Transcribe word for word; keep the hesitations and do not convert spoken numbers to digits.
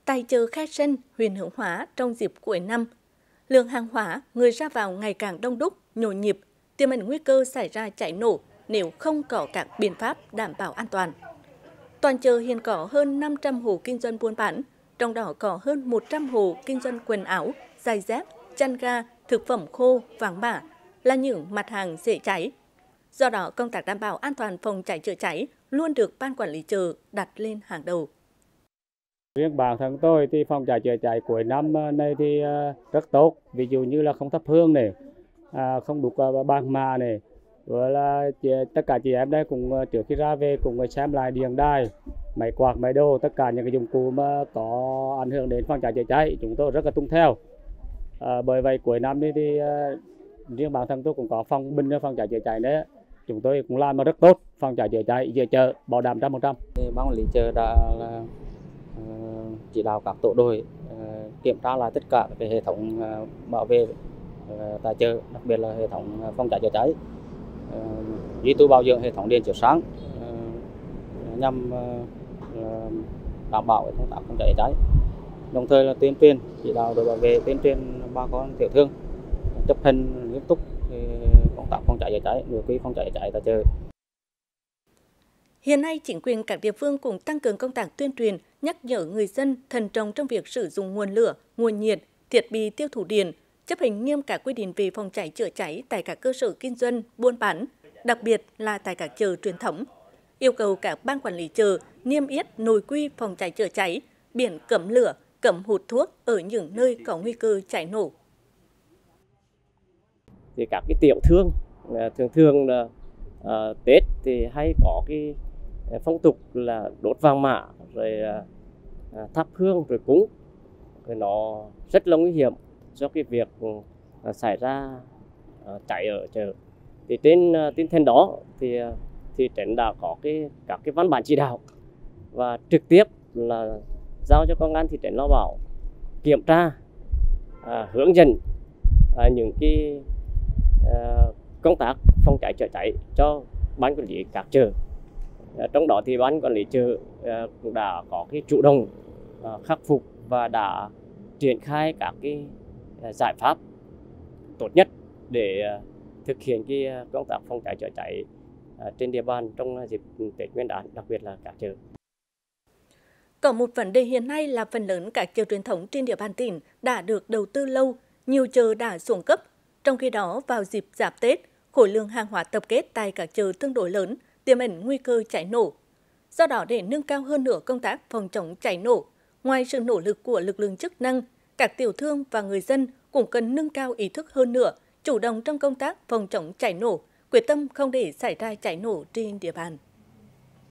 Tại chợ Khai Sơn, huyện Hướng Hóa trong dịp cuối năm, lượng hàng hóa, người ra vào ngày càng đông đúc, nhộn nhịp, tiềm ẩn nguy cơ xảy ra cháy nổ nếu không có các biện pháp đảm bảo an toàn. Toàn chợ hiện có hơn năm trăm hộ kinh doanh buôn bán, trong đó có hơn một trăm hộ kinh doanh quần áo, giày dép, chăn ga, thực phẩm khô, vàng mã là những mặt hàng dễ cháy. Do đó, công tác đảm bảo an toàn phòng cháy chữa cháy luôn được ban quản lý chợ đặt lên hàng đầu. Riêng bản thân tôi thì phòng cháy chữa cháy cuối năm này thì rất tốt, ví dụ như là không thắp hương này, không đục vàng mã này, rồi là tất cả chị em đây cũng trước khi ra về cũng xem lại điện đài, máy quạt, máy đồ, tất cả những cái dụng cụ mà có ảnh hưởng đến phòng cháy chữa cháy chúng tôi rất là tuân theo. À, bởi vậy cuối năm thì, thì riêng bản thân tôi cũng có phòng binh phòng cháy chữa cháy đấy, chúng tôi cũng làm rất tốt phòng cháy chữa cháy giữa chợ, bảo đảm trăm phần trăm. Ban quản lý chợ đã là chỉ đạo các tổ đội kiểm tra lại tất cả cái hệ thống bảo vệ tại chợ, đặc biệt là hệ thống phòng cháy chữa cháy, duy tu bảo dưỡng hệ thống điện chiếu sáng nhằm đảm bảo công tác phòng cháy chữa cháy. Đồng thời là tuyên truyền chỉ đạo đội bảo vệ tuyên truyền bà con tiểu thương chấp hành nghiêm túc công tác phòng cháy chữa cháy, nội quy phòng cháy chữa cháy tại chợ. Hiện nay, chính quyền các địa phương cũng tăng cường công tác tuyên truyền, nhắc nhở người dân thận trọng trong việc sử dụng nguồn lửa, nguồn nhiệt, thiết bị tiêu thụ điện, chấp hành nghiêm các quy định về phòng cháy chữa cháy tại các cơ sở kinh doanh, buôn bán, đặc biệt là tại các chợ truyền thống. Yêu cầu các ban quản lý chợ niêm yết nội quy phòng cháy chữa cháy, biển cấm lửa, cấm hút thuốc ở những nơi có nguy cơ cháy nổ. Thì các cái tiểu thương thường thường là uh, Tết thì hay có cái phong tục là đốt vàng mã rồi uh, thắp hương rồi cúng, rồi nó rất là nguy hiểm do cái việc uh, xảy ra uh, cháy ở chợ. Thì trên uh, tinh thần đó thì uh, thị trấn đã có cái các cái văn bản chỉ đạo và trực tiếp là giao cho công an thị trấn Lao Bảo kiểm tra, uh, hướng dẫn uh, những cái uh, công tác phòng cháy chữa cháy cho ban quản lý các chợ. Trong đó thì ban quản lý chợ cũng đã có cái chủ động khắc phục và đã triển khai các cái giải pháp tốt nhất để thực hiện cái công tác phòng cháy chữa cháy trên địa bàn trong dịp Tết Nguyên đán, đặc biệt là các chợ. Có một vấn đề hiện nay là phần lớn các chợ truyền thống trên địa bàn tỉnh đã được đầu tư lâu, nhiều chợ đã xuống cấp. Trong khi đó, vào dịp giáp Tết, khối lượng hàng hóa tập kết tại các chợ tương đối lớn, tiềm ẩn nguy cơ cháy nổ. Do đó, để nâng cao hơn nữa công tác phòng chống cháy nổ, ngoài sự nỗ lực của lực lượng chức năng, các tiểu thương và người dân cũng cần nâng cao ý thức hơn nữa, chủ động trong công tác phòng chống cháy nổ, quyết tâm không để xảy ra cháy nổ trên địa bàn.